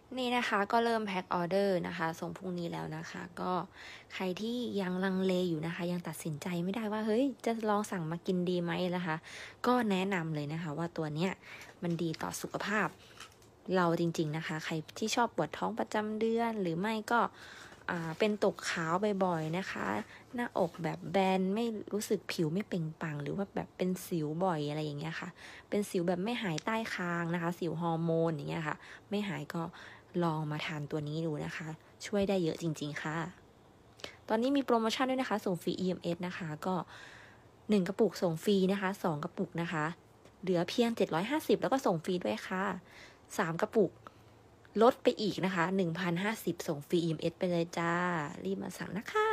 นี่นะคะก็เริ่มแพ็คออเดอร์นะคะส่งพรุ่งนี้แล้วนะคะก็ใครที่ยังลังเลอยู่นะคะยังตัดสินใจไม่ได้ว่าเฮ้ยจะลองสั่งมากินดีไหมนะคะก็แนะนำเลยนะคะว่าตัวเนี้ยมันดีต่อสุขภาพเราจริงๆนะคะใครที่ชอบปวดท้องประจำเดือนหรือไม่ก็เป็นตกขาวบ่อยๆนะคะหน้าอกแบบแบนไม่รู้สึกผิวไม่เปล่งปลั่งหรือว่าแบบเป็นสิวบ่อยอะไรอย่างเงี้ยค่ะเป็นสิวแบบไม่หายใต้คางนะคะสิวฮอร์โมนอย่างเงี้ยค่ะไม่หายก็ลองมาทานตัวนี้ดูนะคะช่วยได้เยอะจริงๆค่ะตอนนี้มีโปรโมชั่นด้วยนะคะส่งฟรี EMS นะคะก็1กระปุกส่งฟรีนะคะ2กระปุกนะคะเหลือเพียง750แล้วก็ส่งฟรีด้วยค่ะ3กระปุกลดไปอีกนะคะ1,050ส่งฟรี EMS ไปเลยจ้ารีบมาสั่งนะคะ